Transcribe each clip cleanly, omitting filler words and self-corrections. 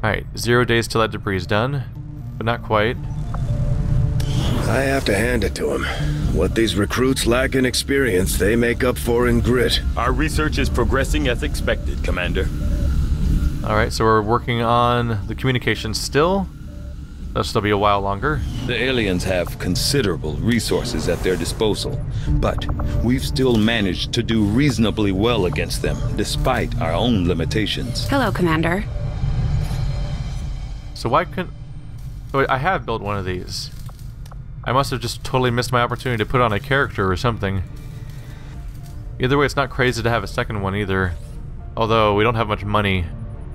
Alright, 0 days till that debris is done, but not quite. I have to hand it to him. What these recruits lack in experience, they make up for in grit. Our research is progressing as expected, Commander. Alright, so we're working on the communications still. That'll still be a while longer. The aliens have considerable resources at their disposal, but we've still managed to do reasonably well against them, despite our own limitations. Hello, Commander. So why couldn't... Wait, I have built one of these. I must have just totally missed my opportunity to put on a character or something. Either way, it's not crazy to have a second one either. Although, we don't have much money.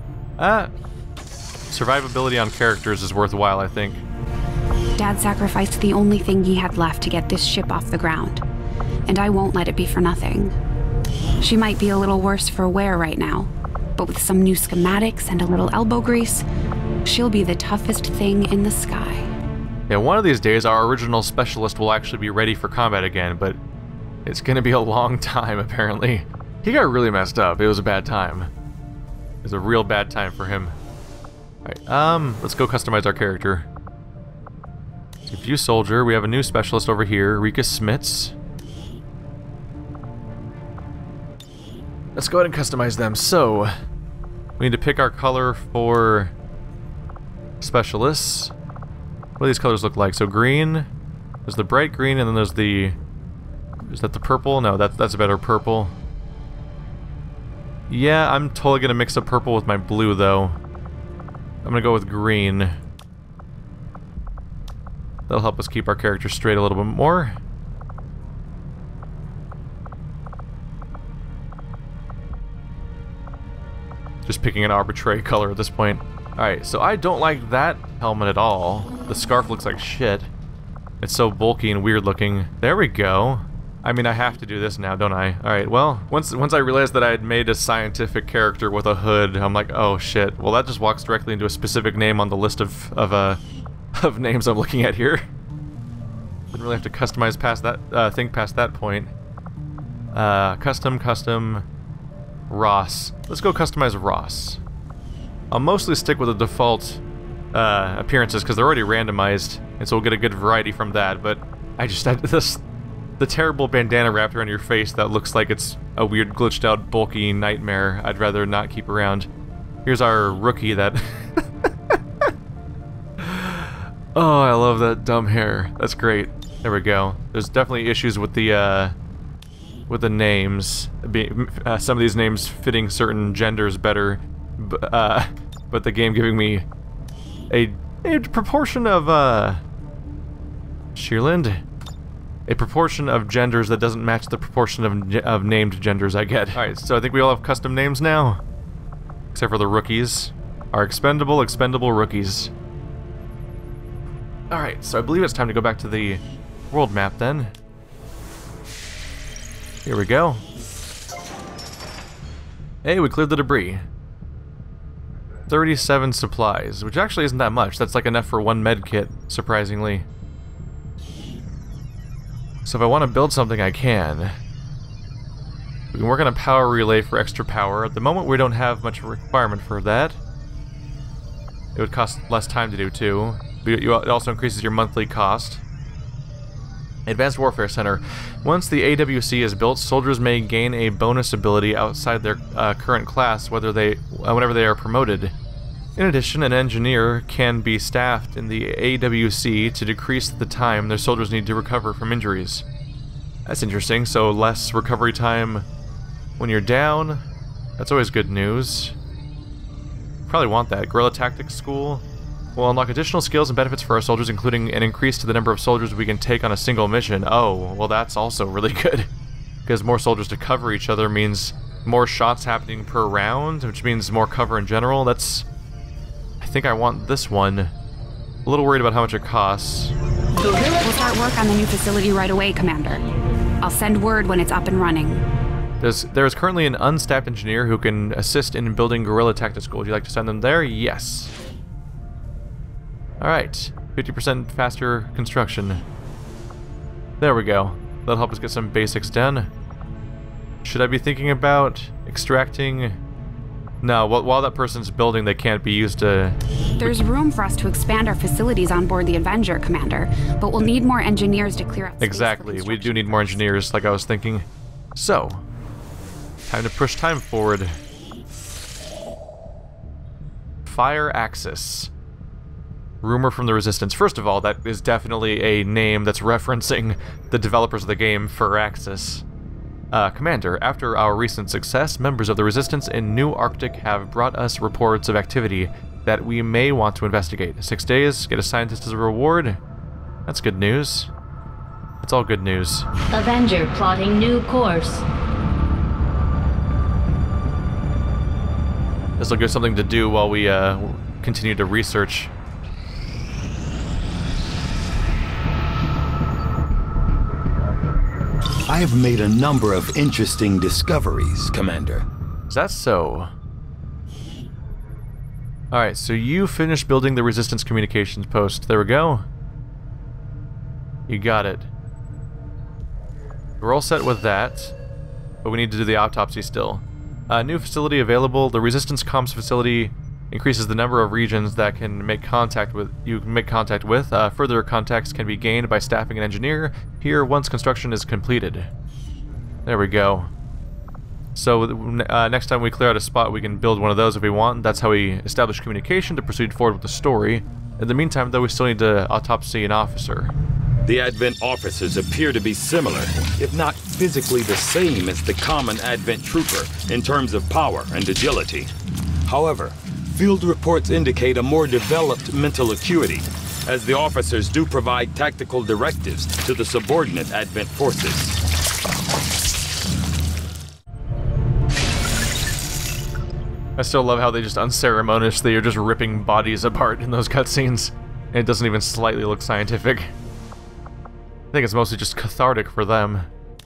Survivability on characters is worthwhile, I think. Dad sacrificed the only thing he had left to get this ship off the ground. And I won't let it be for nothing. She might be a little worse for wear right now, but with some new schematics and a little elbow grease, she'll be the toughest thing in the sky. Yeah, one of these days our original specialist will actually be ready for combat again, but it's gonna be a long time, apparently. He got really messed up. It was a bad time. It was a real bad time for him. Alright, let's go customize our character. So view soldier, we have a new specialist over here, Rika Smits. Let's go ahead and customize them. So, we need to pick our color for specialists. What do these colors look like? So green, there's the bright green, and then there's the... Is that the purple? No, that's a better purple. Yeah, I'm totally gonna mix up purple with my blue, though. I'm gonna go with green. That'll help us keep our character straight a little bit more. Just picking an arbitrary color at this point. Alright, so I don't like that helmet at all. The scarf looks like shit. It's so bulky and weird looking. There we go. I mean, I have to do this now, don't I? Alright, well, once I realized that I had made a scientific character with a hood, I'm like, oh shit. Well, that just walks directly into a specific name on the list of names I'm looking at here. Didn't really have to customize past that, think past that point. Custom, Ross. Let's go customize Ross. I'll mostly stick with the default appearances because they're already randomized, and so we'll get a good variety from that, but the terrible bandana wrapped around your face that looks like it's a weird glitched out bulky nightmare I'd rather not keep around. Here's our rookie that... Oh, I love that dumb hair. That's great. There we go. There's definitely issues with the names. Some of these names fitting certain genders better, but the game giving me a proportion of, Sheerland? A proportion of genders that doesn't match the proportion of named genders I get. Alright, so I think we all have custom names now. Except for the rookies. Our expendable rookies. Alright, so I believe it's time to go back to the world map then. Here we go. Hey, we cleared the debris. 37 supplies, which actually isn't that much. That's like enough for one med kit, surprisingly. So if I want to build something, I can. We can work on a power relay for extra power. At the moment, we don't have much requirement for that. It would cost less time to do, too. It also increases your monthly cost. Advanced Warfare Center. Once the AWC is built, soldiers may gain a bonus ability outside their current class whenever they are promoted. In addition, an engineer can be staffed in the AWC to decrease the time their soldiers need to recover from injuries. That's interesting, so less recovery time when you're down. That's always good news. Probably want that. Guerrilla Tactics School will unlock additional skills and benefits for our soldiers, including an increase to the number of soldiers we can take on a single mission. Oh, well that's also really good. Because more soldiers to cover each other means more shots happening per round, which means more cover in general. That's... I think I want this one. A little worried about how much it costs. We'll start work on the new facility right away, Commander. I'll send word when it's up and running. There is currently an unstaffed engineer who can assist in building Guerrilla Tactics School. Would you like to send them there? Yes. Alright. 50% faster construction. There we go. That'll help us get some basics done. Should I be thinking about extracting No, while that person's building, they can't be used to... There's room for us to expand our facilities on board the Avenger, Commander, but we'll need more engineers to clear out space. Exactly, we do need more engineers, like I was thinking. So, time to push time forward. Fire Axis. Rumor from the Resistance. First of all, that is definitely a name that's referencing the developers of the game, Firaxis. Commander, after our recent success, members of the Resistance in New Arctic have brought us reports of activity that we may want to investigate. 6 days, get a scientist as a reward. That's good news. That's all good news. Avenger plotting new course. This will give something to do while we continue to research. I have made a number of interesting discoveries, Commander. Is that so? Alright, so you finished building the Resistance communications post. There we go. You got it. We're all set with that, but we need to do the autopsy still. New facility available. The Resistance comms facility increases the number of regions that can make contact with. Further contacts can be gained by staffing an engineer here once construction is completed. There we go. So next time we clear out a spot, we can build one of those if we want. That's how we establish communication to proceed forward with the story. In the meantime, though, we still need to autopsy an officer. The Advent officers appear to be similar, if not physically the same as the common Advent trooper in terms of power and agility. However, field reports indicate a more developed mental acuity, as the officers do provide tactical directives to the subordinate Advent forces. I still love how they just unceremoniously are just ripping bodies apart in those cutscenes, and it doesn't even slightly look scientific. I think it's mostly just cathartic for them.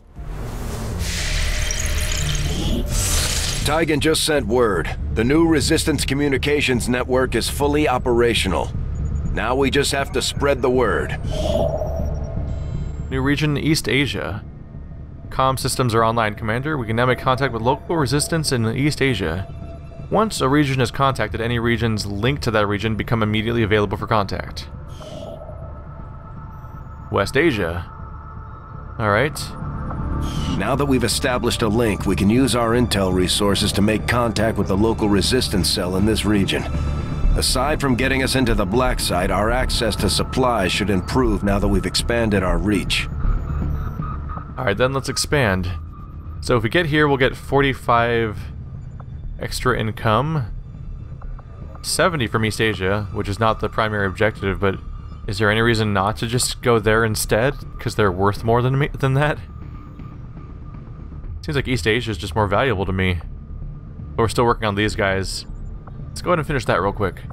Tygan just sent word. The new Resistance communications network is fully operational. Now we just have to spread the word. New region, East Asia. Comm systems are online, Commander. We can now make contact with local Resistance in East Asia. Once a region is contacted, any regions linked to that region become immediately available for contact. West Asia. Alright. Now that we've established a link, we can use our intel resources to make contact with the local Resistance cell in this region. Aside from getting us into the black site, our access to supplies should improve now that we've expanded our reach. Alright, then let's expand. So if we get here, we'll get 45 extra income. 70 from East Asia, which is not the primary objective, but is there any reason not to just go there instead? Because they're worth more than that? Seems like East Asia is just more valuable to me. But we're still working on these guys. Let's go ahead and finish that real quick.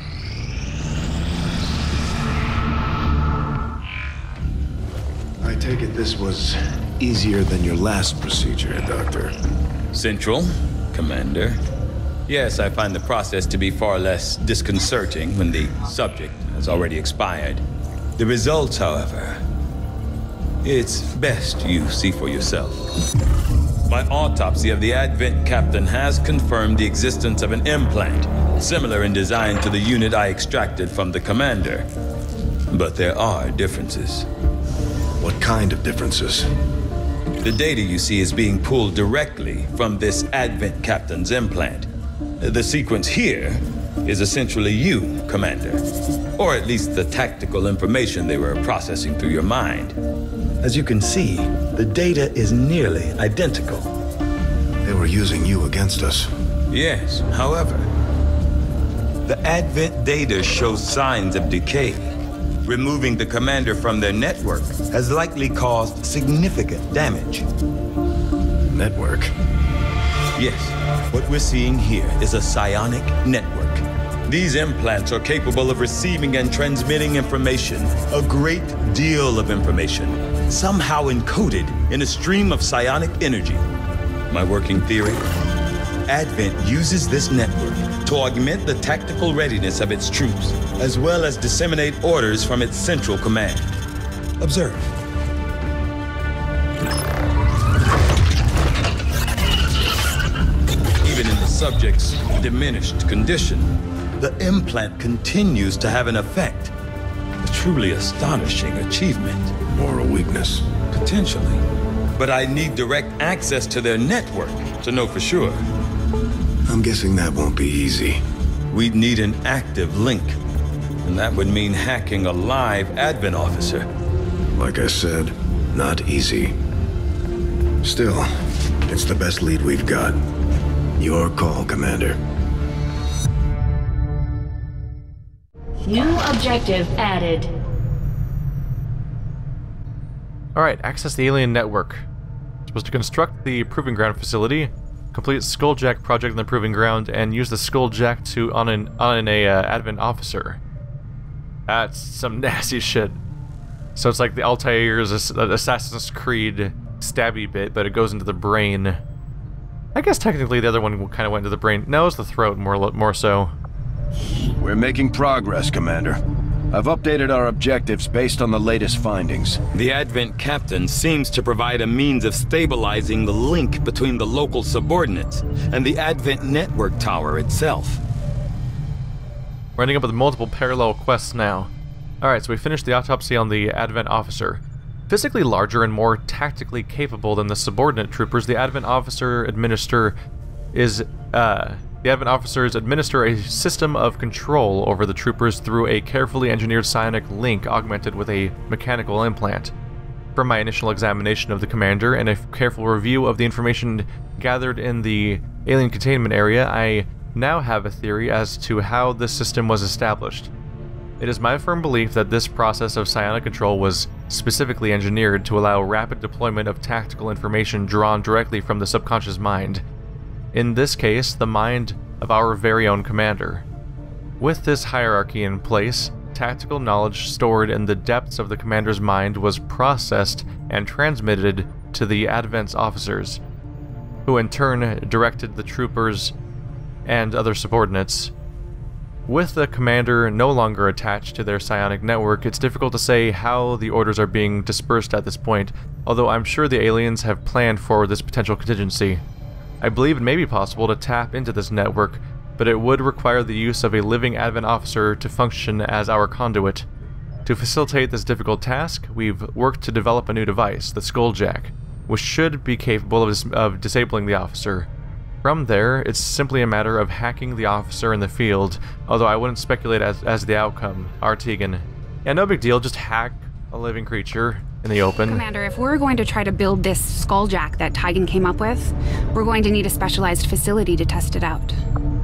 I take it this was easier than your last procedure, Doctor. Central, Commander. Yes, I find the process to be far less disconcerting when the subject has already expired. The results, however, it's best you see for yourself. My autopsy of the Advent captain has confirmed the existence of an implant, similar in design to the unit I extracted from the commander. But there are differences. What kind of differences? The data you see is being pulled directly from this Advent captain's implant. The sequence here is essentially you, Commander. Or at least the tactical information they were processing through your mind. As you can see, the data is nearly identical. They were using you against us. Yes, however, the Advent data shows signs of decay. Removing the commander from their network has likely caused significant damage. Network? Yes, what we're seeing here is a psionic network. These implants are capable of receiving and transmitting information, a great deal of information, somehow encoded in a stream of psionic energy. My working theory? Advent uses this network to augment the tactical readiness of its troops, as well as disseminate orders from its central command. Observe. Even in the subject's diminished condition, the implant continues to have an effect. A truly astonishing achievement. Moral weakness. Potentially. But I need direct access to their network to know for sure. I'm guessing that won't be easy. We'd need an active link. And that would mean hacking a live admin officer. Like I said, not easy. Still, it's the best lead we've got. Your call, Commander. New objective added. Alright, access the alien network. Supposed to construct the Proving Ground facility, complete Skulljack project in the Proving Ground, and use the Skulljack to on an admin officer. That's some nasty shit. So it's like the Altair's Assassin's Creed stabby bit, but it goes into the brain. I guess technically the other one kind of went into the brain. No, it's the throat more so. We're making progress, Commander. I've updated our objectives based on the latest findings. The Advent captain seems to provide a means of stabilizing the link between the local subordinates and the Advent network tower itself. We're ending up with multiple parallel quests now. Alright, so we finished the autopsy on the Advent officer. Physically larger and more tactically capable than the subordinate troopers, the Advent officers administer a system of control over the troopers through a carefully engineered psionic link augmented with a mechanical implant. From my initial examination of the commander and a careful review of the information gathered in the alien containment area, I now have a theory as to how this system was established. It is my firm belief that this process of psionic control was specifically engineered to allow rapid deployment of tactical information drawn directly from the subconscious mind. In this case, the mind of our very own commander. With this hierarchy in place, tactical knowledge stored in the depths of the commander's mind was processed and transmitted to the Advent's officers, who in turn directed the troopers and other subordinates. With the commander no longer attached to their psionic network, it's difficult to say how the orders are being dispersed at this point, although I'm sure the aliens have planned for this potential contingency. I believe it may be possible to tap into this network, but it would require the use of a living Advent officer to function as our conduit. To facilitate this difficult task, we've worked to develop a new device, the Skulljack, which should be capable of disabling the officer. From there, it's simply a matter of hacking the officer in the field, although I wouldn't speculate as the outcome. Artegan. Yeah, no big deal, just hack a living creature in the open. Commander, if we're going to try to build this Skulljack that Tygan came up with, we're going to need a specialized facility to test it out.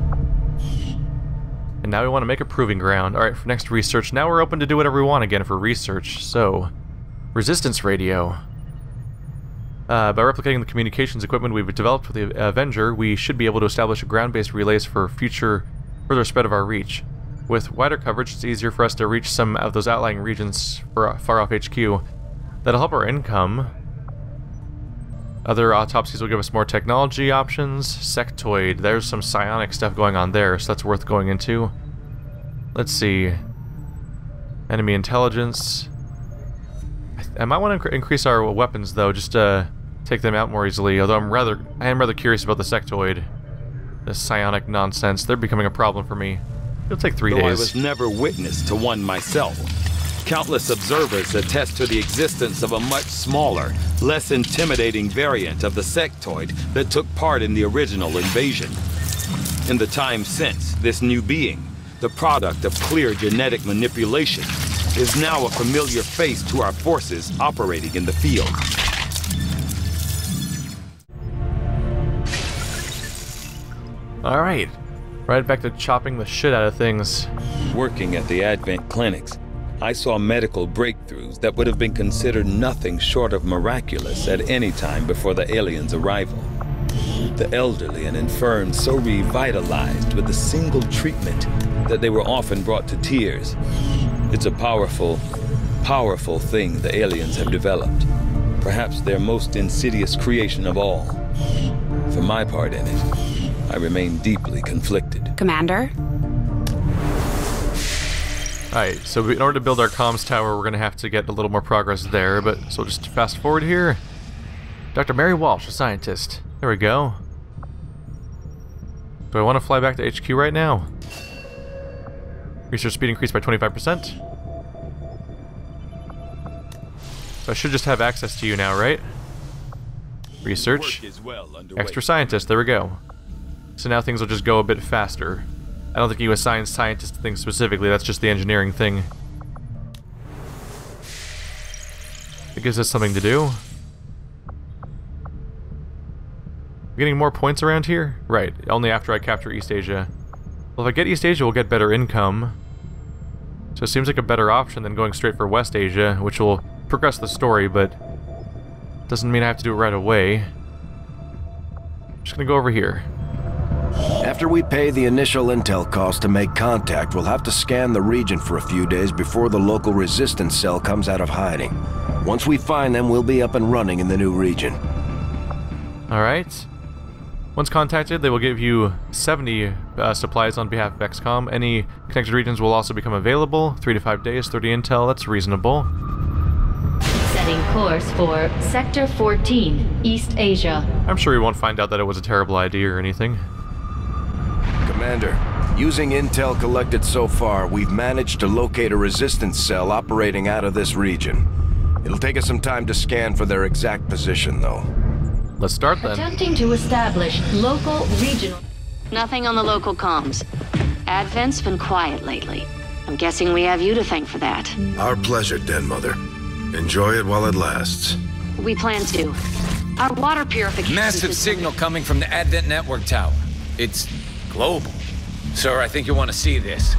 And now we want to make a proving ground. Alright, for next research, now we're open to do whatever we want again for research. So, resistance radio. By replicating the communications equipment we've developed with the Avenger, we should be able to establish ground-based relays for further spread of our reach. With wider coverage, it's easier for us to reach some of those outlying regions far off HQ. That'll help our income. Other autopsies will give us more technology options. Sectoid, there's some psionic stuff going on there, so that's worth going into. Let's see. Enemy intelligence. I might want to increase our weapons though, just to take them out more easily, although I am rather curious about the sectoid. This psionic nonsense, they're becoming a problem for me. It'll take 3 days. Though I was never witness to one myself. Countless observers attest to the existence of a much smaller, less intimidating variant of the sectoid that took part in the original invasion. In the time since, this new being, the product of clear genetic manipulation, is now a familiar face to our forces operating in the field. Alright, right back to chopping the shit out of things. Working at the Advent clinics, I saw medical breakthroughs that would have been considered nothing short of miraculous at any time before the aliens' arrival. The elderly and infirm so revitalized with a single treatment that they were often brought to tears. It's a powerful, powerful thing the aliens have developed. Perhaps their most insidious creation of all. For my part in it, I remain deeply conflicted. Commander? Alright, so in order to build our comms tower, we're going to have to get a little more progress there, but so just fast forward here. Dr. Mary Walsh, a scientist. There we go. Do I want to fly back to HQ right now? Research speed increased by 25%. So I should just have access to you now, right? Research. Extra scientist, there we go. So now things will just go a bit faster. I don't think you assign scientists to things specifically, that's just the engineering thing. It gives us something to do. Getting more points around here? Right, only after I capture East Asia. Well, if I get East Asia, we'll get better income. So it seems like a better option than going straight for West Asia, which will progress the story, but doesn't mean I have to do it right away. I'm just gonna go over here. After we pay the initial intel cost to make contact, we'll have to scan the region for a few days before the local resistance cell comes out of hiding. Once we find them, we'll be up and running in the new region. Alright. Once contacted, they will give you 70 supplies on behalf of XCOM. Any connected regions will also become available. 3 to 5 days, 30 intel, that's reasonable. Setting course for Sector 14, East Asia. I'm sure we won't find out that it was a terrible idea or anything. Commander, using intel collected so far, we've managed to locate a resistance cell operating out of this region. It'll take us some time to scan for their exact position, though. Let's start then. Attempting to establish local regional. Nothing on the local comms. Advent's been quiet lately. I'm guessing we have you to thank for that. Our pleasure, Den Mother. Enjoy it while it lasts. We plan to. Our water purification Massive system- signal coming from the Advent network tower. It's global. Sir, I think you want to see this.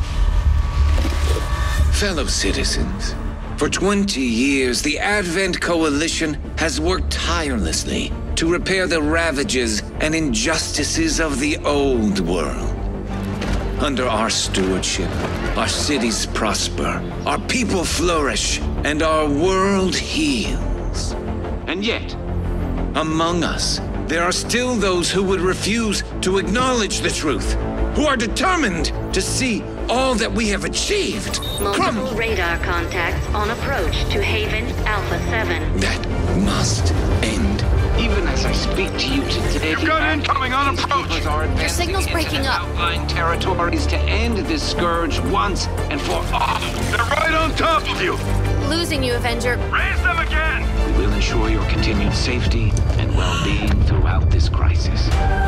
Fellow citizens, for 20 years, the Advent Coalition has worked tirelessly to repair the ravages and injustices of the old world. Under our stewardship, our cities prosper, our people flourish, and our world heals. And yet, among us, there are still those who would refuse to acknowledge the truth, who are determined to see all that we have achieved Multiple radar contacts on approach to Haven Alpha 7. That must end. Even as I speak to you today, you've got incoming on approach. Your signal's breaking up. Outlying territories to end this scourge once and for all. They're right on top of you. Losing you, Avenger. Raise them again. We will ensure your continued safety and well-being throughout this crisis.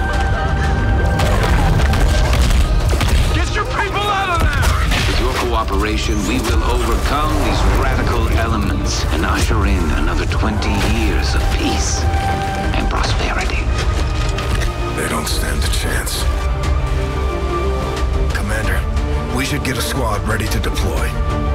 Get your people out of there! With your cooperation, we will overcome these radical elements and usher in another 20 years of peace and prosperity. They don't stand a chance. Commander, we should get a squad ready to deploy.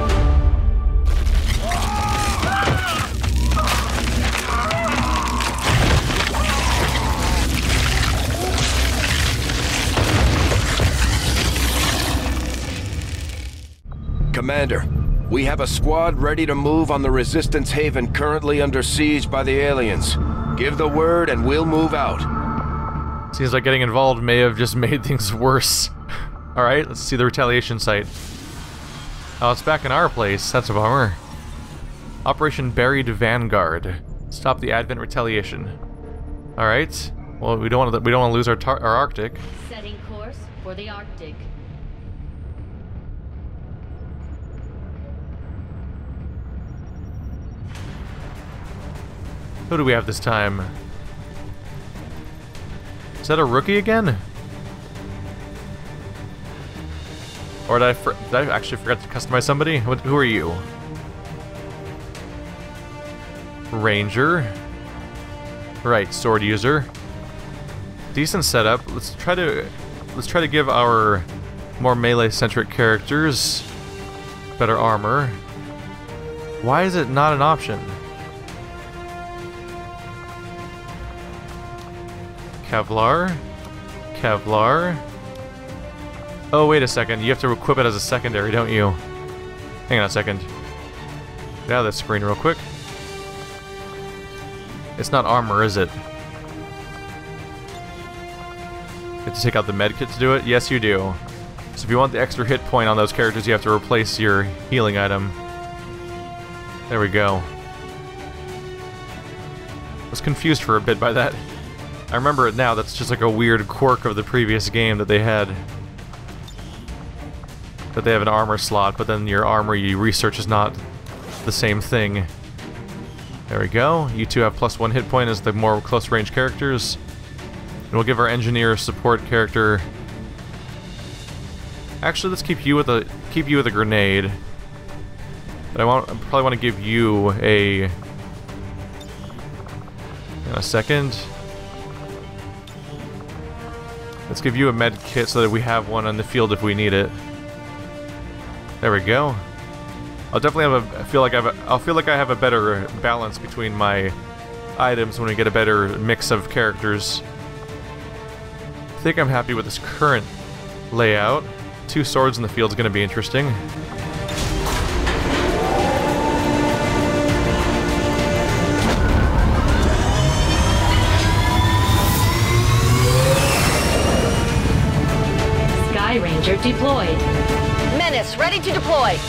Commander, we have a squad ready to move on the Resistance Haven currently under siege by the aliens. Give the word and we'll move out. Seems like getting involved may have just made things worse. Alright, let's see the retaliation site. Oh, it's back in our place. That's a bummer. Operation Buried Vanguard. Stop the Advent retaliation. Alright. Well, we don't want to lose our Arctic. Setting course for the Arctic. Who do we have this time? Is that a rookie again? Or did I actually forget to customize somebody? Who are you? Ranger. Right, sword user. Decent setup. Let's try to give our more melee-centric characters better armor. Why is it not an option? Kevlar. Kevlar. Oh, wait a second. You have to equip it as a secondary, don't you? Hang on a second. Get out of this screen real quick. It's not armor, is it? You have to take out the medkit to do it? Yes, you do. So if you want the extra hit point on those characters, you have to replace your healing item. There we go. I was confused for a bit by that. I remember it now. That's just like a weird quirk of the previous game that they had. That they have an armor slot, but then your armor you research is not the same thing. There we go. You two have +1 hit point as the more close range characters. And we'll give our engineer support character. Actually, let's keep you with a grenade. But I probably want to give you a second. Let's give you a med kit so that we have one on the field if we need it. There we go. I'll definitely have I'll feel like I have a better balance between my items when we get a better mix of characters. I think I'm happy with this current layout. 2 swords in the field is going to be interesting. Sky Ranger deployed. Menace, ready to deploy.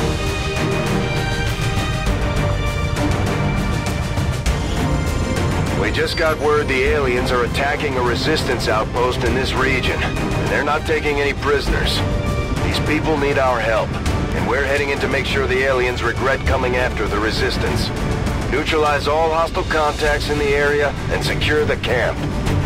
We just got word the aliens are attacking a resistance outpost in this region, and they're not taking any prisoners. These people need our help, and we're heading in to make sure the aliens regret coming after the resistance. Neutralize all hostile contacts in the area and secure the camp.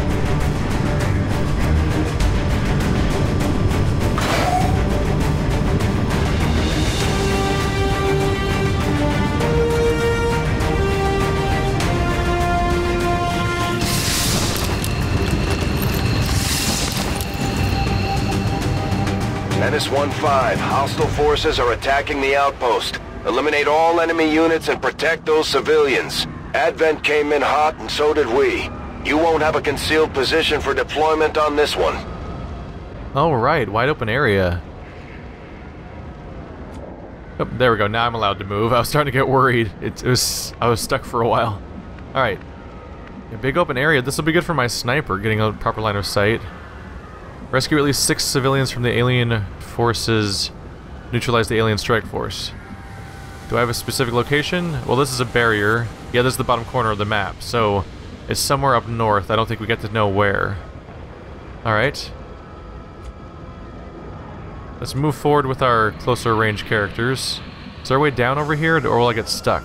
Menace 1-5, hostile forces are attacking the outpost. Eliminate all enemy units and protect those civilians. Advent came in hot and so did we. You won't have a concealed position for deployment on this one. Alright, wide open area. Oh, there we go, now I'm allowed to move. I was starting to get worried. I was stuck for a while. Alright. A big open area. This will be good for my sniper, getting a proper line of sight. Rescue at least 6 civilians from the alien forces. Neutralize the alien strike force. Do I have a specific location? Well, this is a barrier. Yeah, this is the bottom corner of the map, so it's somewhere up north. I don't think we get to know where. Alright. Let's move forward with our closer range characters. Is there a way down over here, or will I get stuck?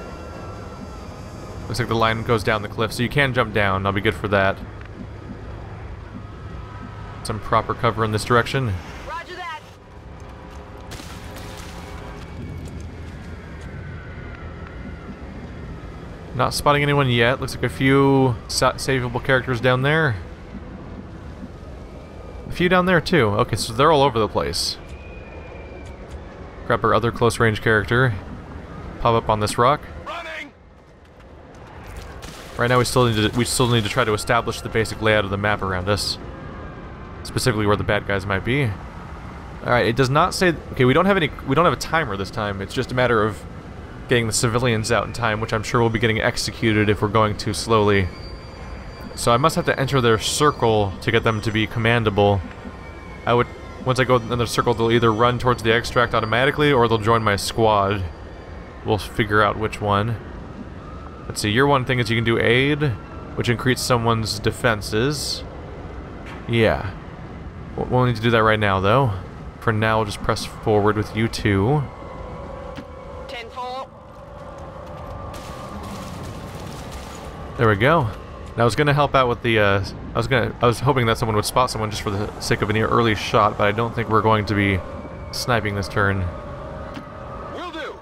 Looks like the line goes down the cliff, so you can jump down. I'll be good for that. Some proper cover in this direction. Roger that. Not spotting anyone yet. Looks like a few savable characters down there. A few down there too. Okay, so they're all over the place. Grab our other close range character. Pop up on this rock. Running. Right now we still need to try to establish the basic layout of the map around us. Specifically where the bad guys might be. Alright, it does not say... Okay, we don't have a timer this time. It's just a matter of getting the civilians out in time, which I'm sure will be getting executed if we're going too slowly. So I must have to enter their circle to get them to be commandable. Once I go in their circle, they'll either run towards the extract automatically, or they'll join my squad. We'll figure out which one. Let's see, your one thing is you can do aid, which increases someone's defenses. Yeah. We'll need to do that right now, though. For now, we'll just press forward with you two. 10-4. There we go. I was gonna help out with the. I was hoping that someone would spot someone just for the sake of an early shot, but I don't think we're going to be sniping this turn. Will do.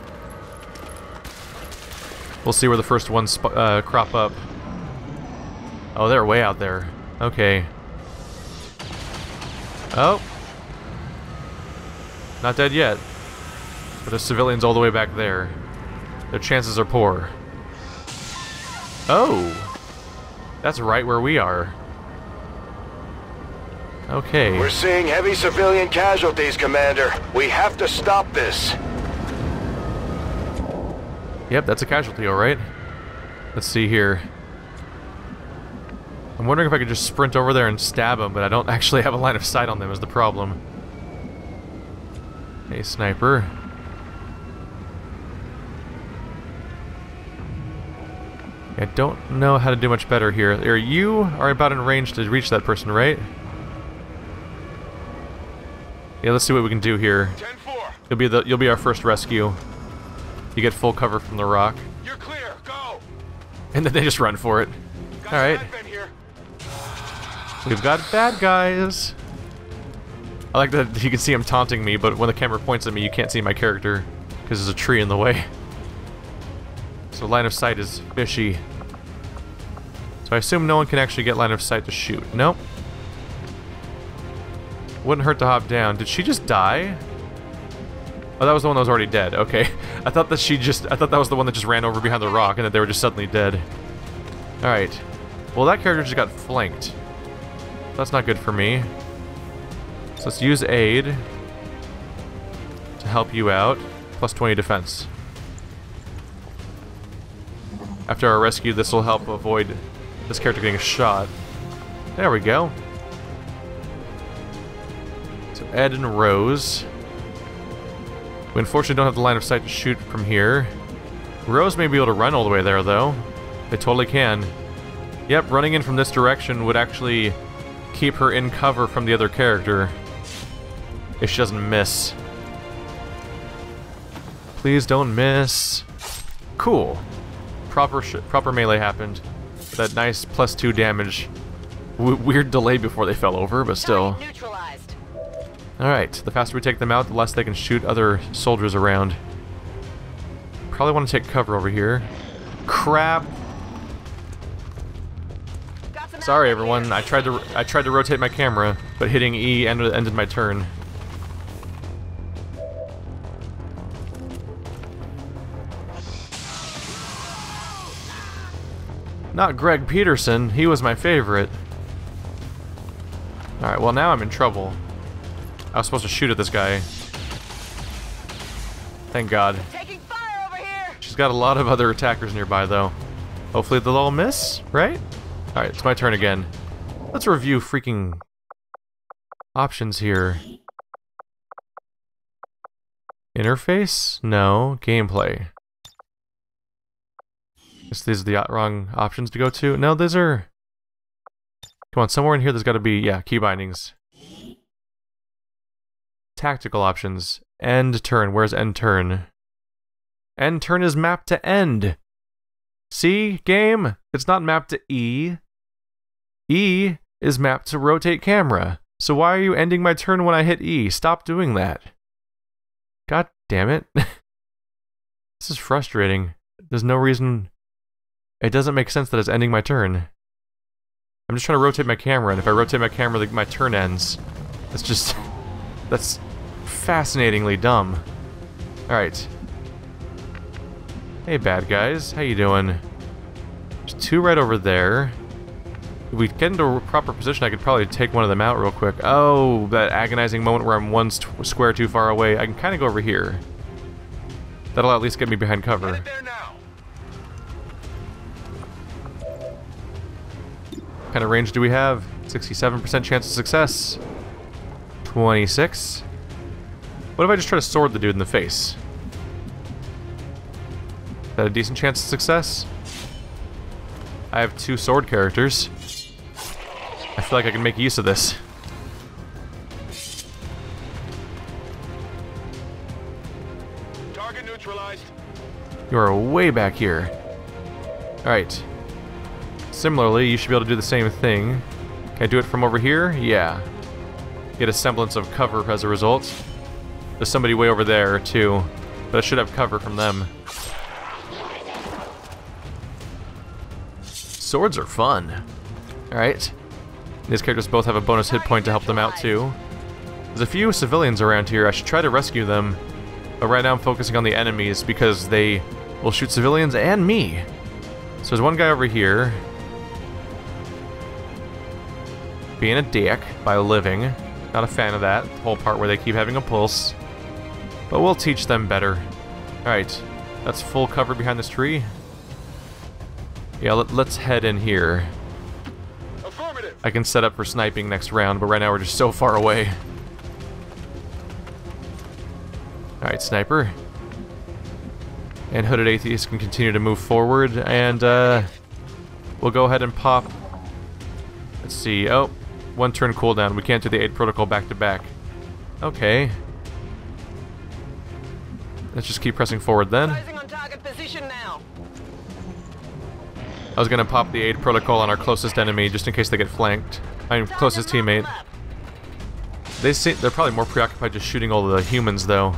We'll see where the first ones crop up. Oh, they're way out there. Okay. Oh. Not dead yet. But there's civilians all the way back there. Their chances are poor. Oh! That's right where we are. Okay. We're seeing heavy civilian casualties, Commander. We have to stop this. Yep, that's a casualty, alright. Let's see here. I'm wondering if I could just sprint over there and stab them, but I don't actually have a line of sight on them is the problem. Hey, sniper. I don't know how to do much better here. You are about in range to reach that person, right? Yeah, let's see what we can do here. 10-4. You'll be our first rescue. You get full cover from the rock. You're clear. Go. And then they just run for it. Alright. We've got bad guys. I like that you can see him taunting me, but when the camera points at me, you can't see my character because there's a tree in the way. So line of sight is fishy. So I assume no one can actually get line of sight to shoot. Nope. Wouldn't hurt to hop down. Did she just die? Oh, that was the one that was already dead. Okay. I thought that was the one that just ran over behind the rock and that they were just suddenly dead. Alright. Well, that character just got flanked. That's not good for me. So let's use aid to help you out. Plus 20 defense. After our rescue, this will help avoid this character getting shot. There we go. So Ed and Rose. We unfortunately don't have the line of sight to shoot from here. Rose may be able to run all the way there, though. They totally can. Yep, running in from this direction would actually keep her in cover from the other character. If she doesn't miss. Please don't miss. Cool. Proper melee happened. That nice +2 damage. Weird delay before they fell over, but still. Alright, the faster we take them out, the less they can shoot other soldiers around. Probably want to take cover over here. Crap! Sorry everyone, I tried to rotate my camera, but hitting E ended my turn. Not Greg Peterson, he was my favorite. Alright, well now I'm in trouble. I was supposed to shoot at this guy. Thank God. Taking fire over here. She's got a lot of other attackers nearby though. Hopefully they'll all miss, right? Alright, it's my turn again. Let's review freaking options here. Interface? No. Gameplay. Guess these are the wrong options to go to. No, these are... Come on, somewhere in here there's got to be, yeah, key bindings. Tactical options. End turn. Where's end turn? End turn is mapped to end. See, game? It's not mapped to E. E is mapped to rotate camera. So why are you ending my turn when I hit E? Stop doing that. God damn it. This is frustrating. There's no reason... It doesn't make sense that it's ending my turn. I'm just trying to rotate my camera, and if I rotate my camera, my turn ends. It's just... That's fascinatingly dumb. Alright. Hey, bad guys. How you doing? There's two right over there. If we get into a proper position, I could probably take one of them out real quick. Oh, that agonizing moment where I'm one square too far away. I can kind of go over here. That'll at least get me behind cover. Headed there now. What kind of range do we have? 67% chance of success. 26. What if I just try to sword the dude in the face? Is that a decent chance of success? I have 2 sword characters. I feel like I can make use of this. Target neutralized. You are way back here. Alright. Similarly, you should be able to do the same thing. Can I do it from over here? Yeah. Get a semblance of cover as a result. There's somebody way over there, too. But I should have cover from them. Swords are fun. Alright. These characters both have a bonus hit point to help them out, too. There's a few civilians around here. I should try to rescue them. But right now I'm focusing on the enemies because they will shoot civilians and me. So there's one guy over here. Being a dick by living. Not a fan of that. The whole part where they keep having a pulse. But we'll teach them better. Alright. That's full cover behind this tree. Yeah, let's head in here. Affirmative. I can set up for sniping next round, but right now we're just so far away. Alright, sniper. And Hooded Atheist can continue to move forward, and We'll go ahead and pop... Let's see. Oh, 1 turn cooldown. We can't do the 8 protocol back to back. Okay. Let's just keep pressing forward then. On target position now. I was gonna pop the 8 protocol on our closest enemy just in case they get flanked. I mean, closest teammate. They're probably more preoccupied just shooting all the humans, though.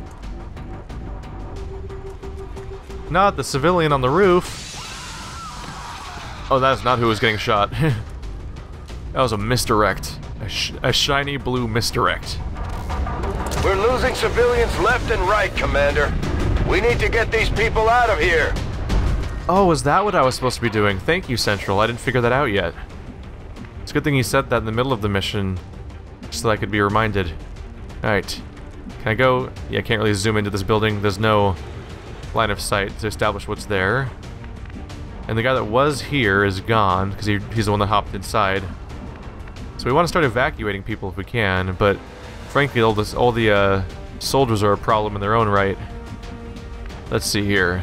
Not the civilian on the roof. Oh, that's not who was getting shot. That was a misdirect. A shiny blue misdirect. We're losing civilians left and right, Commander. We need to get these people out of here. Oh, is that what I was supposed to be doing? Thank you, Central. I didn't figure that out yet. It's a good thing you said that in the middle of the mission, so that I could be reminded. Alright. Can I go? Yeah, I can't really zoom into this building. There's no line of sight to establish what's there. And the guy that was here is gone, because he's the one that hopped inside. So we want to start evacuating people if we can, but frankly, all the soldiers are a problem in their own right. Let's see here.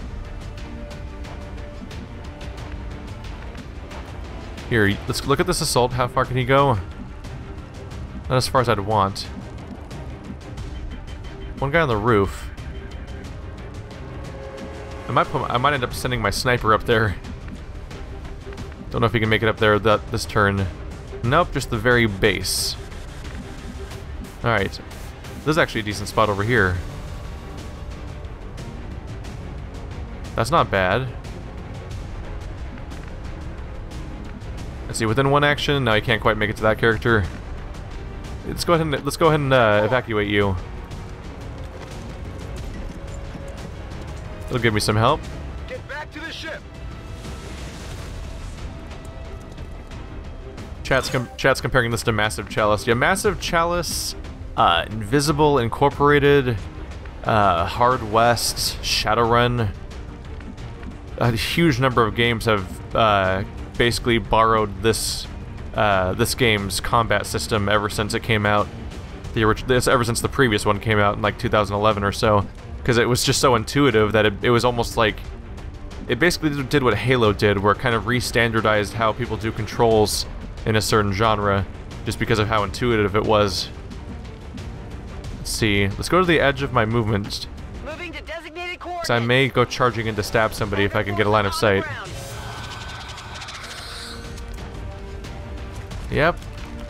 Here, let's look at this assault. How far can he go? Not as far as I'd want. One guy on the roof. I might end up sending my sniper up there. Don't know if he can make it up there this turn. Nope, just the very base. Alright. This is actually a decent spot over here. That's not bad. Let's see, within 1 action, no, I can't quite make it to that character. Let's go ahead and evacuate you. It'll give me some help. Get back to the ship. Chat's comparing this to Massive Chalice. Yeah, Massive Chalice, Invisible, Incorporated, Hard West, Shadowrun. A huge number of games have basically borrowed this game's combat system ever since it came out. Ever since the previous one came out in like 2011 or so, because it was just so intuitive that it was almost like it basically did what Halo did, where it kind of re-standardized how people do controls in a certain genre, just because of how intuitive it was. Let's see. Let's go to the edge of my movement. Moving to designated coordinates. Because I may go charging in to stab somebody if I can get a line of sight. Yep.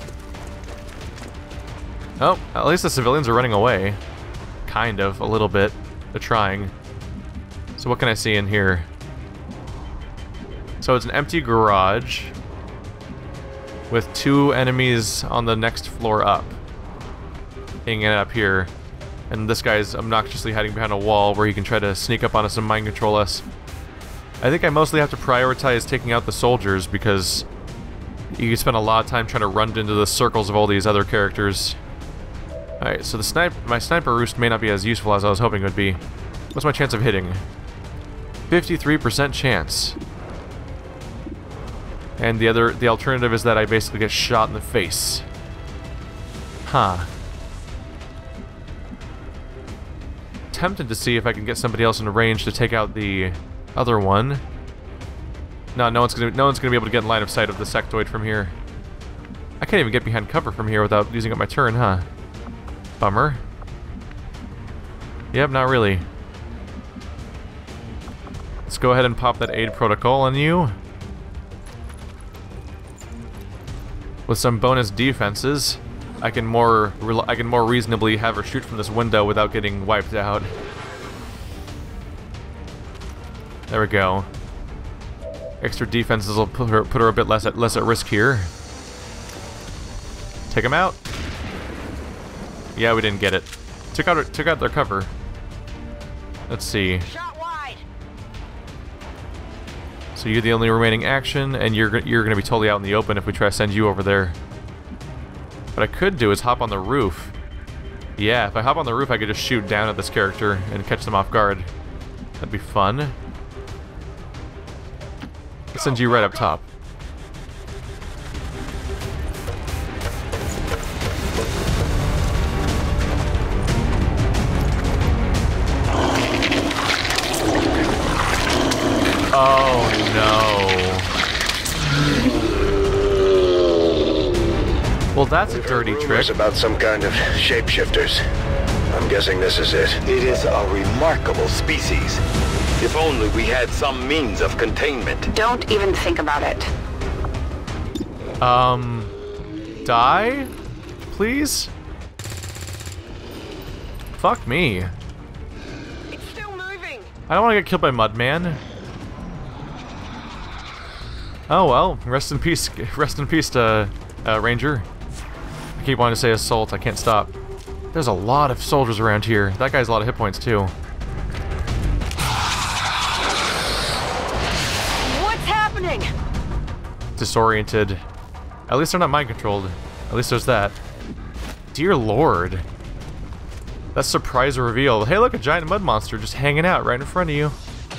Oh, at least the civilians are running away. Kind of, a little bit. They're trying. So what can I see in here? So it's an empty garage with 2 enemies on the next floor up. Hanging up here. And this guy's obnoxiously hiding behind a wall where he can try to sneak up on us and mind control us. I think I mostly have to prioritize taking out the soldiers because you can spend a lot of time trying to run into the circles of all these other characters. Alright, so my sniper roost may not be as useful as I was hoping it would be. What's my chance of hitting? 53% chance. And the alternative is that I basically get shot in the face. Huh. Tempted to see if I can get somebody else in range to take out the other one. No one's gonna be able to get in line of sight of the sectoid from here. I can't even get behind cover from here without using up my turn, huh? Bummer. Yep, not really. Let's go ahead and pop that aid protocol on you. With some bonus defenses, I can more reasonably have her shoot from this window without getting wiped out. There we go. Extra defenses will put her a bit less at risk here. Take him out. Yeah, we didn't get it. Took out their cover. Let's see. Shot wide. So you're the only remaining action, and you're gonna be totally out in the open if we try to send you over there. What I could do is hop on the roof. Yeah, if I hop on the roof, I could just shoot down at this character and catch them off guard. That'd be fun. Let's send you right up top. Oh no. Well, that's a We've dirty heard trick. rumors about some kind of shapeshifters. I'm guessing this is it. It is a remarkable species. If only we had some means of containment. Don't even think about it. Die? Please? Fuck me. It's still moving. I don't want to get killed by Mudman. Oh well, rest in peace, Ranger. I keep wanting to say assault, I can't stop. There's a lot of soldiers around here. That guy's a lot of hit points too. What's happening? Disoriented. At least they're not mind controlled. At least there's that. Dear Lord. That surprise reveal. Hey look, a giant mud monster just hanging out right in front of you.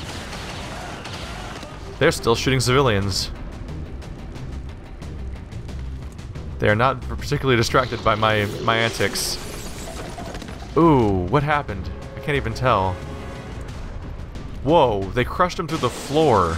They're still shooting civilians. They are not particularly distracted by my antics. Ooh, what happened? I can't even tell. Whoa, they crushed him through the floor.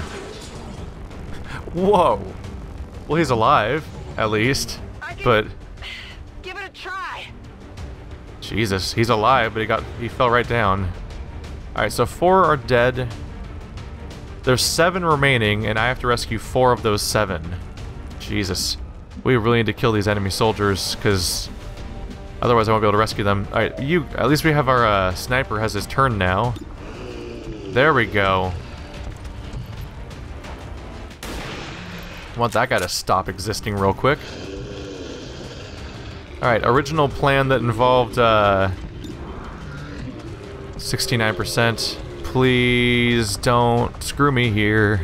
Whoa. Well, he's alive, at least. But Give it a try. Jesus, he's alive, but he fell right down. Alright, so 4 are dead. There's 7 remaining, and I have to rescue 4 of those 7. Jesus. We really need to kill these enemy soldiers, because otherwise I won't be able to rescue them. Alright, at least we have our sniper has his turn now. There we go. I want that guy to stop existing real quick. Alright, original plan that involved 69%. Please don't screw me here.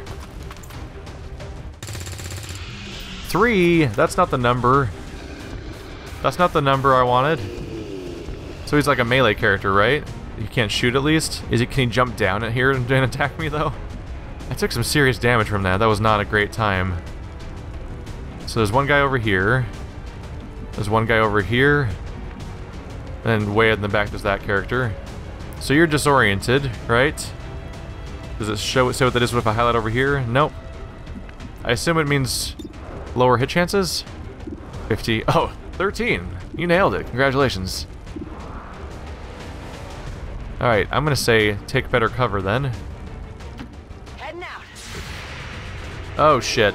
3! That's not the number. That's not the number I wanted. So he's like a melee character, right? He can't shoot at least? Can he jump down at here and attack me though? I took some serious damage from that. That was not a great time. So there's one guy over here. There's one guy over here. And way in the back there's that character. So you're disoriented, right? Does it say what that is if I highlight over here? Nope. I assume it means lower hit chances? 50. Oh, 13. You nailed it. Congratulations. Alright, I'm gonna say take better cover then. Heading out. Oh shit.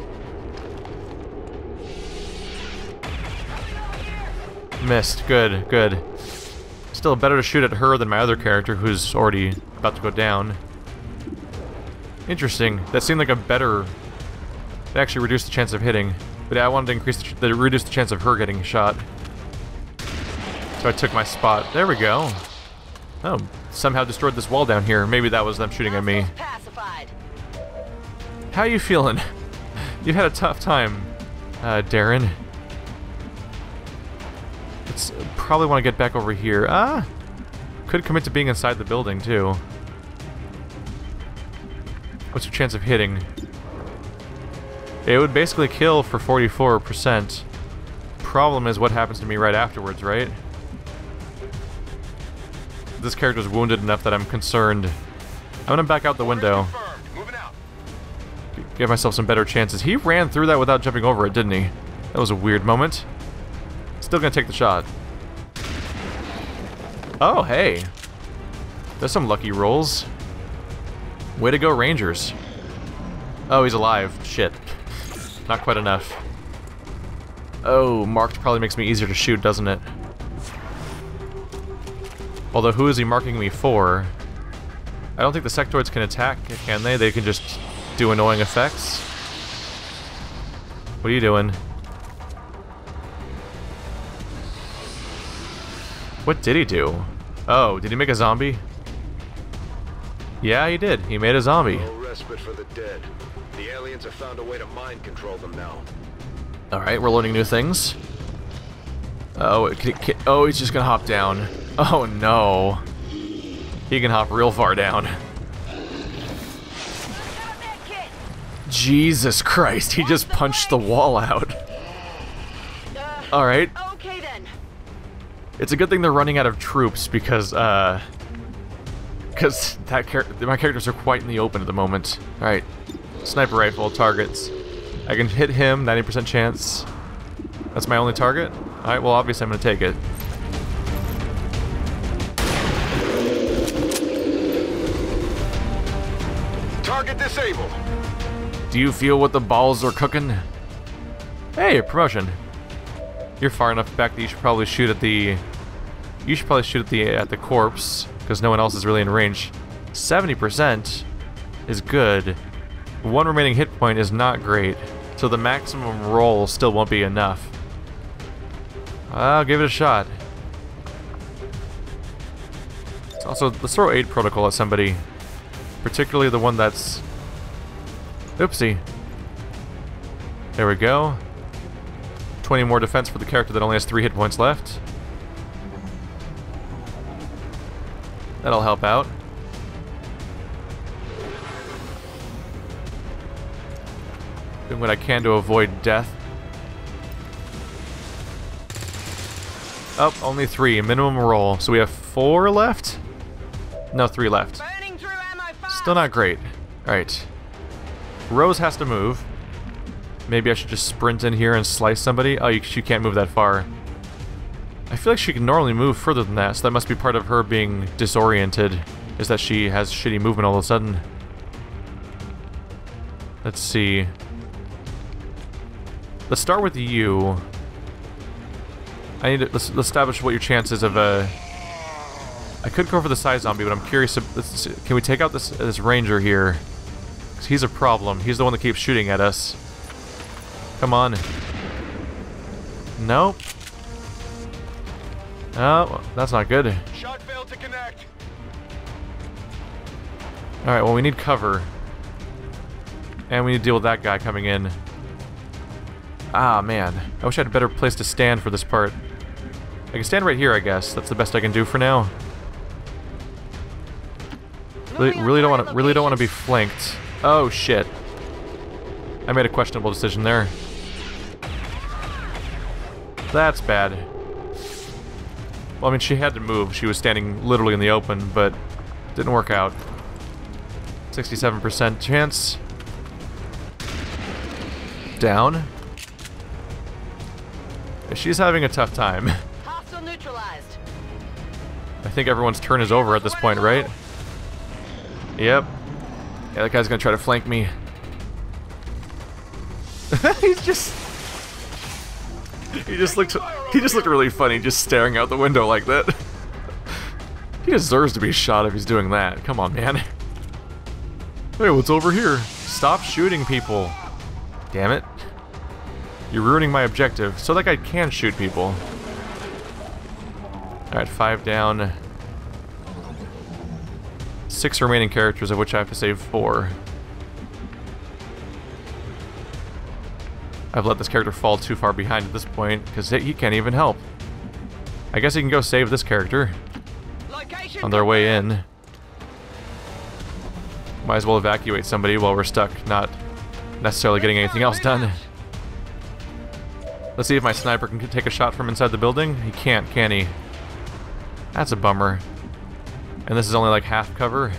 Missed. Good, good. Still better to shoot at her than my other character who's already about to go down. Interesting. That seemed like a better... It actually reduced the chance of hitting. But yeah, I wanted to increase reduce the chance of her getting shot. So I took my spot. There we go. Oh, somehow destroyed this wall down here. Maybe that was them shooting at me. How you feeling? You've had a tough time, Darren. Let's probably want to get back over here. Could commit to being inside the building, too. What's your chance of hitting? It would basically kill for 44%. Problem is what happens to me right afterwards, right? This character's wounded enough that I'm concerned. I'm gonna back out the window. Give myself some better chances. He ran through that without jumping over it, didn't he? That was a weird moment. Still gonna take the shot. Oh, hey. There's some lucky rolls. Way to go, Rangers. Oh, he's alive. Shit. Not quite enough. Oh, marked probably makes me easier to shoot, doesn't it? Although, who is he marking me for? I don't think the sectoids can attack, can they? They can just do annoying effects. What are you doing? What did he do? Oh, did he make a zombie? Yeah, he did. He made a zombie. No respite for the dead. The aliens have found a way to mind control them now. Alright, we're learning new things. Oh, oh, he's just gonna hop down. Oh no. He can hop real far down. Jesus Christ, he just punched the wall out. Alright. Okay then. It's a good thing they're running out of troops because my characters are quite in the open at the moment. Alright. Sniper rifle targets. I can hit him, 90% chance. That's my only target? Alright, well obviously I'm gonna take it. Target disabled. Do you feel what the balls are cooking? Hey, promotion. You're far enough back that you should probably shoot at the... You should probably shoot at the corpse, because no one else is really in range. 70% is good. 1 remaining hit point is not great, so the maximum roll still won't be enough. I'll give it a shot. Also, let's throw aid protocol at somebody. Particularly the one that's... Oopsie. There we go. 20 more defense for the character that only has 3 hit points left. That'll help out. Doing what I can to avoid death. Oh, only 3. Minimum roll. So we have 4 left? No, 3 left. Still not great. Alright. Rose has to move. Maybe I should just sprint in here and slice somebody. Oh, she can't move that far. I feel like she can normally move further than that, so that must be part of her being disoriented, is that she has shitty movement all of a sudden. Let's see. Let's start with you. I need to let's establish what your chances of a... I could go for the Psy Zombie, but I'm curious if, can we take out this ranger here? Because he's a problem. He's the one that keeps shooting at us. Come on. Nope. Oh, that's not good. Shot failed to connect. Alright, well we need cover. And we need to deal with that guy coming in. Ah, man. I wish I had a better place to stand for this part. I can stand right here, I guess. That's the best I can do for now. Really don't want to be flanked. Oh shit. I made a questionable decision there. That's bad. Well, I mean, she had to move. She was standing literally in the open, but didn't work out. 67% chance. Down. She's having a tough time. Hostile neutralized. I think everyone's turn is over at this point, right? Yep. Yeah, that guy's gonna try to flank me. He just looked really funny, just staring out the window like that. He deserves to be shot if he's doing that. Come on, man. Hey, what's over here? Stop shooting people. Damn it. You're ruining my objective. So that guy can shoot people. Alright, 5 down. 6 remaining characters, of which I have to save 4. I've let this character fall too far behind at this point, because he can't even help. I guess he can go save this character on their way in. Might as well evacuate somebody while we're stuck, not necessarily getting anything else done. Let's see if my sniper can take a shot from inside the building. He can't, can he? That's a bummer. And this is only like half cover.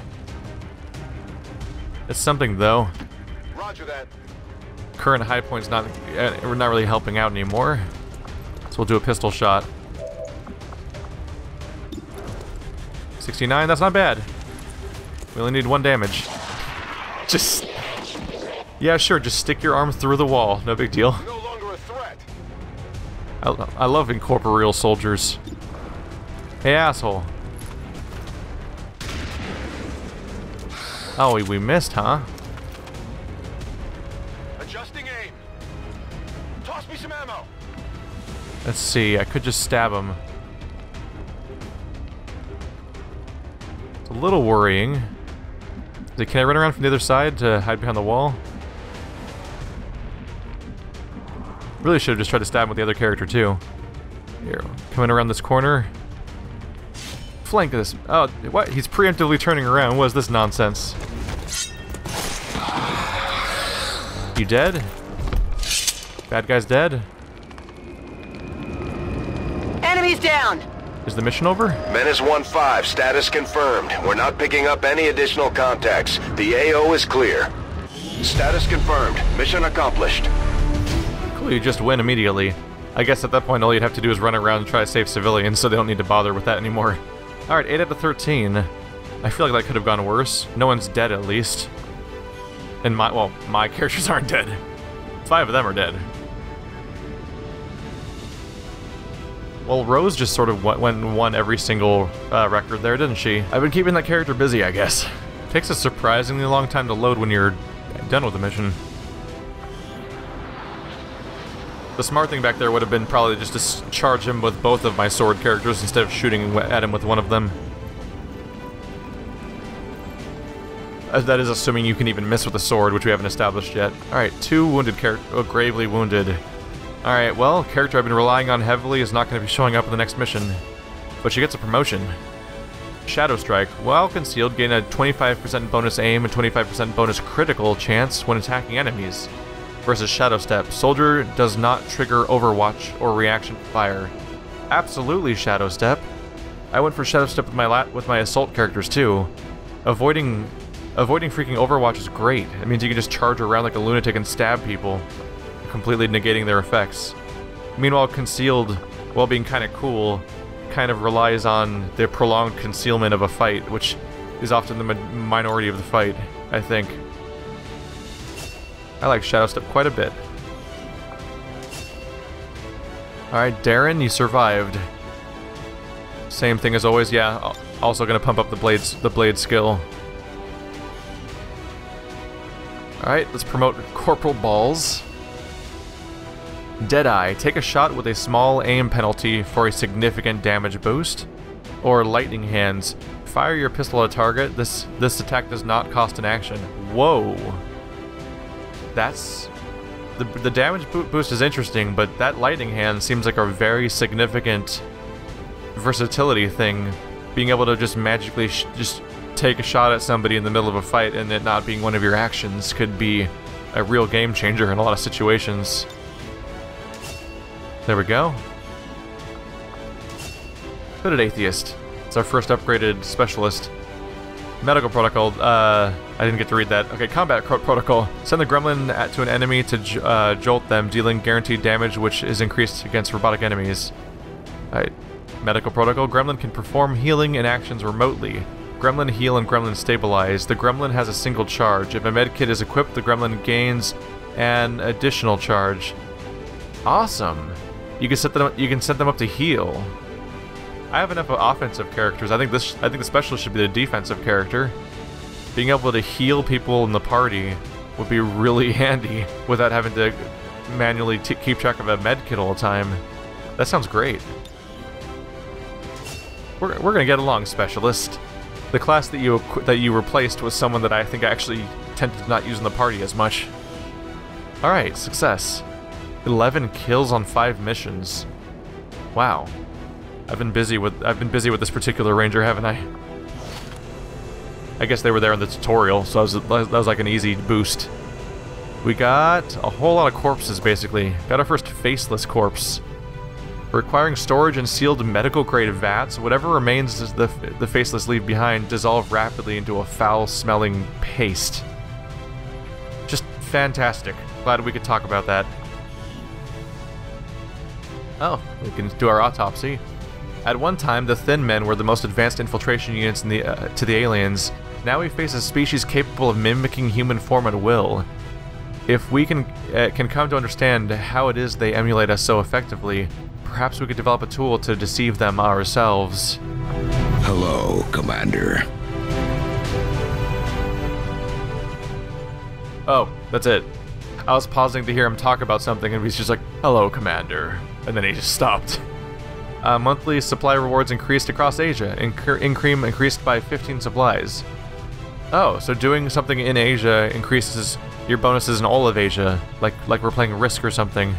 It's something though. Roger that. Current high point's not, we're not really helping out anymore. So we'll do a pistol shot. 69, that's not bad. We only need 1 damage. Just... Yeah, sure, just stick your arm through the wall. No big deal. No longer a threat. I love incorporeal soldiers. Hey, asshole. Oh, we missed, huh? Adjusting aim. Toss me some ammo. Let's see, I could just stab him. It's a little worrying. Can I run around from the other side to hide behind the wall? Really should have just tried to stab him with the other character too. Here, coming around this corner. Flank this. Oh, what? He's preemptively turning around. What is this nonsense? You dead? Bad guy's dead? Enemies down! Is the mission over? Menace 1-5, status confirmed. We're not picking up any additional contacts. The AO is clear. Status confirmed. Mission accomplished. Cool, you just win immediately. I guess at that point all you'd have to do is run around and try to save civilians, so they don't need to bother with that anymore. Alright, 8 out of 13. I feel like that could have gone worse. No one's dead, at least. And my characters aren't dead. 5 of them are dead. Well, Rose just sort of went and won every single record there, didn't she? I've been keeping that character busy, I guess. Takes a surprisingly long time to load when you're done with the mission. The smart thing back there would have been probably just to charge him with both of my sword characters instead of shooting at him with one of them. That is assuming you can even miss with a sword, which we haven't established yet. Alright, 2 wounded gravely wounded. Alright, well, character I've been relying on heavily is not going to be showing up in the next mission. But she gets a promotion. Shadow Strike. While concealed, gain a 25% bonus aim and 25% bonus critical chance when attacking enemies. Versus Shadow Step. Soldier does not trigger Overwatch or reaction fire. Absolutely Shadow Step. I went for Shadow Step with my assault characters too. Avoiding freaking Overwatch is great. It means you can just charge around like a lunatic and stab people, completely negating their effects. Meanwhile, concealed, while being kind of cool, kind of relies on the prolonged concealment of a fight, which is often the minority of the fight, I think. I like Shadow Step quite a bit. Alright, Darren, you survived. Same thing as always, yeah. Also gonna pump up the blade skill. Alright, let's promote Corporal Balls. Deadeye. Take a shot with a small aim penalty for a significant damage boost. Or Lightning Hands. Fire your pistol at a target. This attack does not cost an action. Whoa. That's... The damage boost is interesting, but that Lightning Hand seems like a very significant versatility thing. Being able to just magically just take a shot at somebody in the middle of a fight and it not being one of your actions could be a real game changer in a lot of situations. There we go. Hooded Atheist. It's our first upgraded specialist. Medical Protocol. I didn't get to read that. Okay, Combat Protocol. Send the gremlin to an enemy to jolt them, dealing guaranteed damage which is increased against robotic enemies. Alright. Medical Protocol. Gremlin can perform healing and actions remotely. Gremlin Heal and Gremlin Stabilize. The gremlin has a single charge. If a medkit is equipped, the gremlin gains an additional charge. Awesome! You can set them up to heal. I have enough of offensive characters. I think the specialist should be the defensive character. Being able to heal people in the party would be really handy without having to manually keep track of a medkit all the time. That sounds great. We're gonna get along, specialist. The class that you replaced was someone that I think I actually tended to not use in the party as much. All right, success. 11 kills on 5 missions. Wow. I've been busy with this particular ranger, haven't I? I guess they were there in the tutorial, so that was like an easy boost. We got a whole lot of corpses, basically. Got our first faceless corpse. Requiring storage in sealed medical-grade vats, whatever remains as the faceless leave behind dissolve rapidly into a foul-smelling paste. Just fantastic. Glad we could talk about that. Oh, we can do our autopsy. At one time, the Thin Men were the most advanced infiltration units in to the aliens. Now we face a species capable of mimicking human form at will. If we can come to understand how it is they emulate us so effectively, perhaps we could develop a tool to deceive them ourselves. Hello, Commander. Oh, that's it. I was pausing to hear him talk about something and he's just like, hello, Commander. And then he just stopped. Monthly supply rewards increased across Asia. Incream increased by 15 supplies. Oh, so doing something in Asia increases your bonuses in all of Asia, like we're playing Risk or something.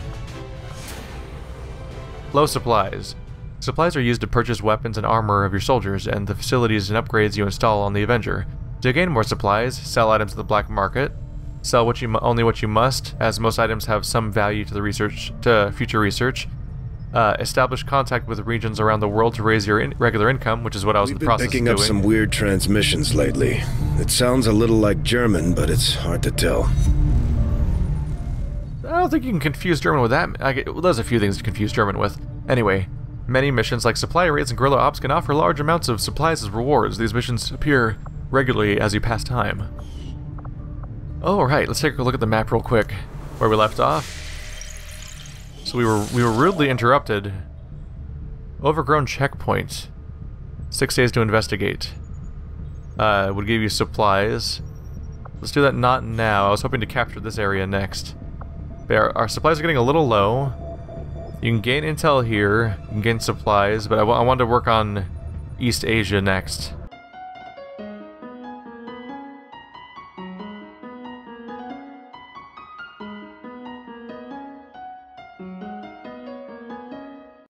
Low supplies. Supplies are used to purchase weapons and armor of your soldiers and the facilities and upgrades you install on the Avenger. To gain more supplies, sell items to the black market. Sell only what you must, as most items have some value to future research. Establish contact with regions around the world to raise your regular income, which is what I was in the process of doing. We've been picking up some weird transmissions lately. It sounds a little like German, but it's hard to tell. I don't don't think you can confuse German with that. Well, there's a few things to confuse German with. Anyway, many missions like supply raids and guerrilla ops can offer large amounts of supplies as rewards. These missions appear regularly as you pass time. Alright, let's take a look at the map real quick, where we left off. So we were rudely interrupted. Overgrown checkpoint. 6 days to investigate. Would give you supplies. Let's do that not now. I was hoping to capture this area next. But our supplies are getting a little low. You can gain intel here, you can gain supplies, but I wanted to work on East Asia next.